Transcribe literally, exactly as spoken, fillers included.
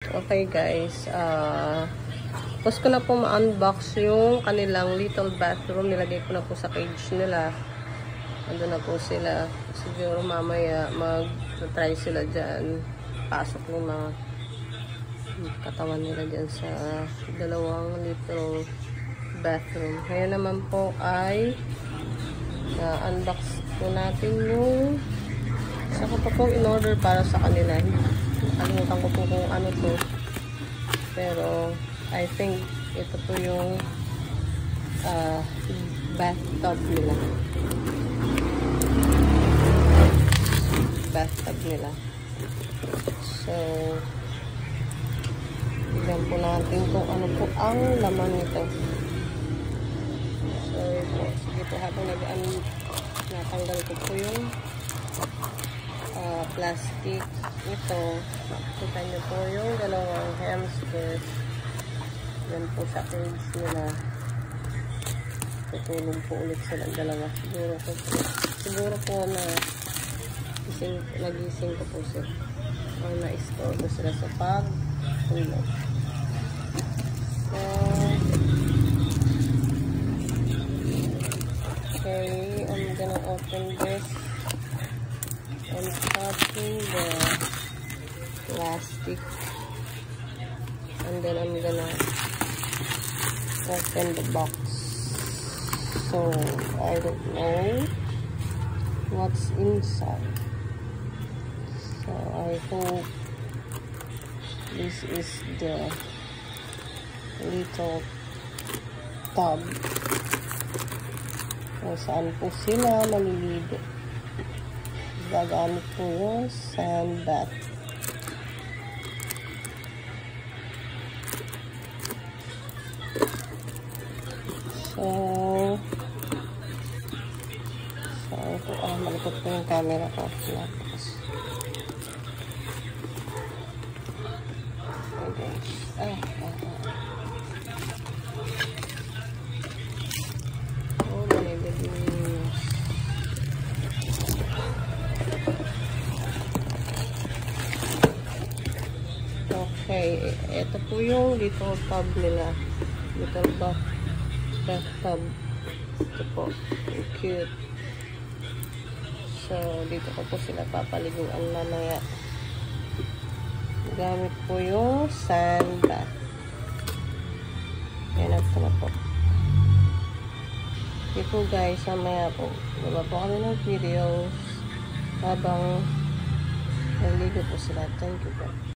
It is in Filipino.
Okay guys, uh, tapos ko na po ma-unbox yung kanilang little bathroom. Nilagay ko na po sa cage nila. Ando na po sila. Siguro mamaya mag-try sila dyan. Pasok ng mga katawan nila dyan sa dalawang little bathroom. Ngayon naman po ay na-unbox po natin yung saka pa po in-order para sa kanila. Nakalimutan ko po kung ano to. Pero, I think ito po yung uh, bathtub nila. Bathtub nila. So, tignan po natin kung ano po ang laman nito. So, ito. Sige po, habang nag-an natanggal ko po yung uh, plastic. Ito, makikita nyo po yung dalawang hamsters. Yan po sa cage nila. Tutulog po ulit silang dalawa. Siguro po, siguro po na gising, nagising ko po sila. O na-store ko sila sa pag-tulog. So, okay, I'm gonna open this and cutting the plastic, and then I'm gonna open the box. So I don't know what's inside, so I hope this is the little tub kung saan po sila maliligo. Gagamit po yung sand bath. So, so ito, ah, malikot po yung camera ko. Lapos. Okay. Ah, ah, ah. Oh my goodness. Okay, ito po yung little tub nila. Little bath, bathtub. Ito po, cute. So, dito ko po sila papaliguan mamaya. Gamit po yung sand bath. Yan, ito na po. Okay po guys, mamaya po. Diba po kami ng videos habang naligo po sila. Thank you po.